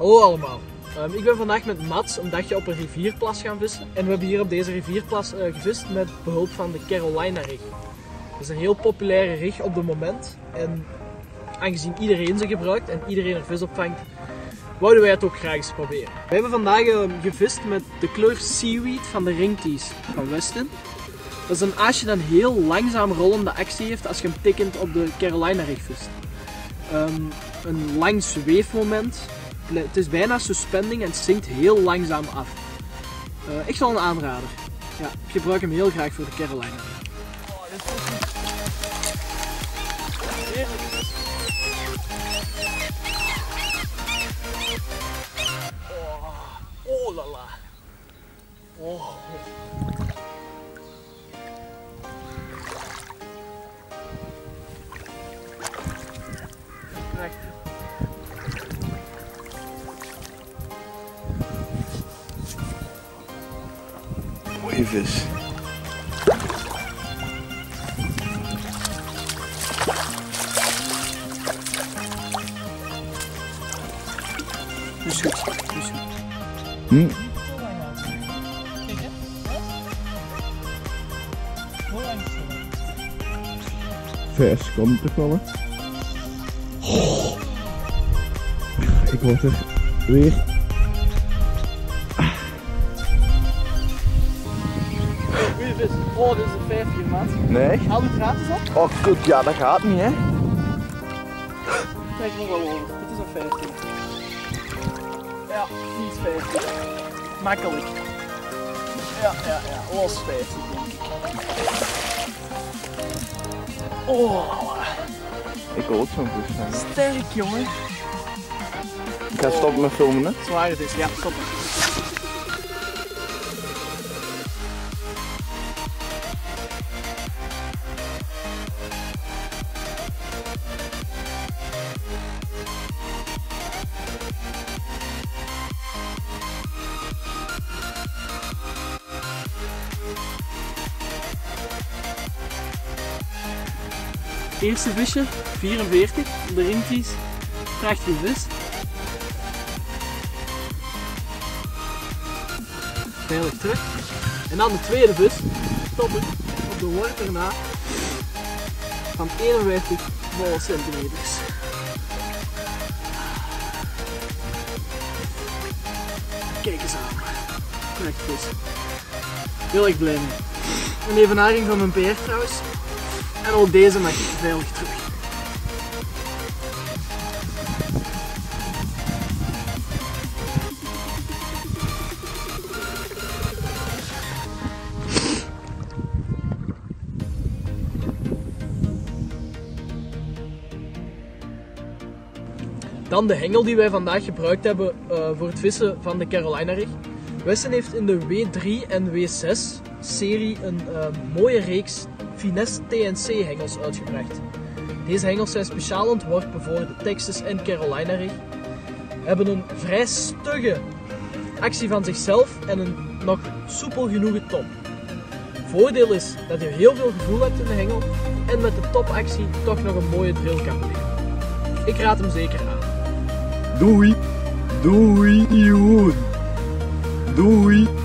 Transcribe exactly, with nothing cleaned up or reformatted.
Hallo allemaal, um, ik ben vandaag met Mats een dagje op een rivierplas gaan vissen. En we hebben hier op deze rivierplas uh, gevist met behulp van de Carolina rig. Dat is een heel populaire rig op het moment. En aangezien iedereen ze gebruikt en iedereen er vis op vangt, wouden wij het ook graag eens proberen. We hebben vandaag uh, gevist met de kleur Seaweed van de Ringtees van Westin. Dat is een aasje dat een heel langzaam rollende actie heeft als je hem tikkend op de Carolina rig vist. Um, een lang zweefmoment. Het is bijna suspending en het zinkt heel langzaam af. Uh, ik zal een aanrader. Ja, ik gebruik hem heel graag voor de Carolina. Oh, dit is goed. Heerlijk. Oh, oh la la. Oh. Mooie vis. Dus goed, dus goed. Hm. Kijk hè? Hoe lang is het? Vijf seconden toch wel, hè? Oh. Ik word er weer. Goeie vis. Oh, dit is een vijftiger, maat. Nee? Haal die draad eens op. Oh kut, ja dat gaat niet, hè? Kijk nog wel over. Dit is een vijftiger. Ja, die is vijftig. Makkelijk. Ja, ja, ja. Los vijftig, denk ik. Oh, Ik wil ook zo'n vis zijn. sterk, jongen. Ik ga stoppen met filmen, hè? Zwaar het is, ja, stop. Eerste visje, vierenveertig, de Ringtees. Prachtige vis. Veilig terug. En dan de tweede vis, topper, op de worp erna, van eenenvijftig centimeters. Kijk eens aan. Prachtig vis. Heel erg blij mee. Een evenaring van mijn P R trouwens. En ook deze mag ik veilig terug. Dan de hengel die wij vandaag gebruikt hebben uh, voor het vissen van de Carolina rig. Westin heeft in de W drie en W zes serie een uh, mooie reeks Finesse T N C hengels uitgebracht. Deze hengels zijn speciaal ontworpen voor de Texas en Carolina rig. Hebben een vrij stugge actie van zichzelf en een nog soepel genoegen top. Voordeel is dat je heel veel gevoel hebt in de hengel en met de topactie toch nog een mooie drill kan beleven. Ik raad hem zeker aan. Doei! Doei, Jeroen! Doei!